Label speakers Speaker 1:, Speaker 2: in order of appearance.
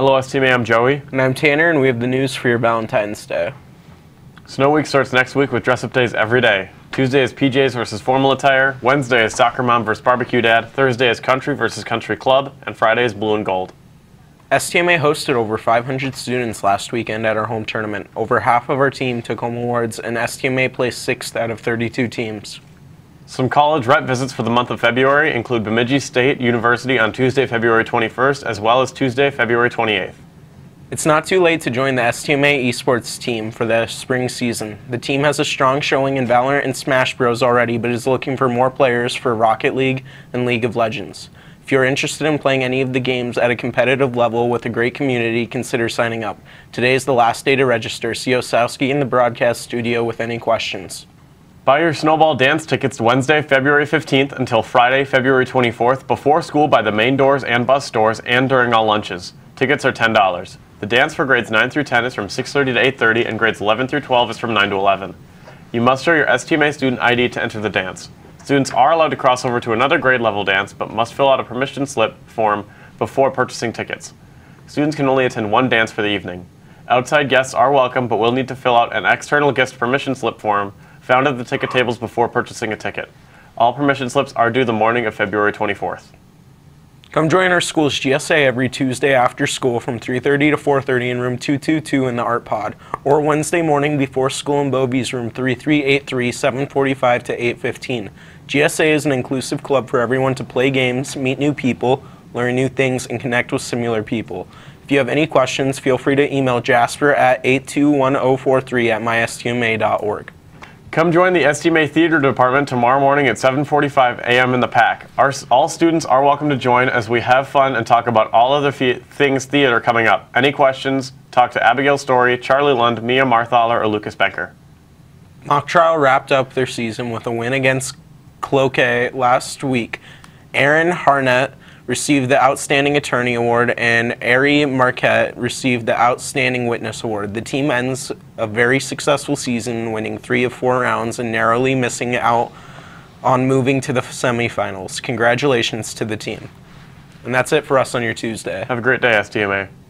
Speaker 1: Hello STMA, I'm Joey.
Speaker 2: And I'm Tanner, and we have the news for your Valentine's Day.
Speaker 1: Snow Week starts next week with dress-up days every day. Tuesday is PJs versus formal attire, Wednesday is soccer mom versus barbecue dad, Thursday is country versus country club, and Friday is blue and gold.
Speaker 2: STMA hosted over 500 students last weekend at our home tournament. Over half of our team took home awards, and STMA placed 6th out of 32 teams.
Speaker 1: Some college rep visits for the month of February include Bemidji State University on Tuesday, February 21st, as well as Tuesday, February 28th.
Speaker 2: It's not too late to join the STMA esports team for the spring season. The team has a strong showing in Valorant and Smash Bros already, but is looking for more players for Rocket League and League of Legends. If you're interested in playing any of the games at a competitive level with a great community, consider signing up. Today is the last day to register. See Osowski in the broadcast studio with any questions.
Speaker 1: Buy your Snowball dance tickets Wednesday, February 15th until Friday, February 24th before school by the main doors and bus stores and during all lunches. Tickets are $10. The dance for grades 9 through 10 is from 6:30 to 8:30 and grades 11 through 12 is from 9 to 11. You must show your STMA student ID to enter the dance. Students are allowed to cross over to another grade level dance but must fill out a permission slip form before purchasing tickets. Students can only attend one dance for the evening. Outside guests are welcome but will need to fill out an external guest permission slip form found at the ticket tables before purchasing a ticket. All permission slips are due the morning of February 24th.
Speaker 2: Come join our school's GSA every Tuesday after school from 3:30 to 4:30 in room 222 in the Art Pod, or Wednesday morning before school in Bovie's room 3383, 7:45 to 8:15. GSA is an inclusive club for everyone to play games, meet new people, learn new things, and connect with similar people. If you have any questions, feel free to email Jasper at 821043@mystma.org.
Speaker 1: Come join the STMA Theater Department tomorrow morning at 7:45 a.m. in the PAC. All students are welcome to join as we have fun and talk about all other things theater coming up. Any questions, talk to Abigail Story, Charlie Lund, Mia Marthaler, or Lucas Becker.
Speaker 2: Mock Trial wrapped up their season with a win against Cloquet last week. Aaron Harnett received the Outstanding Attorney Award, and Ari Marquette received the Outstanding Witness Award. The team ends a very successful season, winning 3 of 4 rounds and narrowly missing out on moving to the semifinals. Congratulations to the team. And that's it for us on your Tuesday.
Speaker 1: Have a great day, STMA.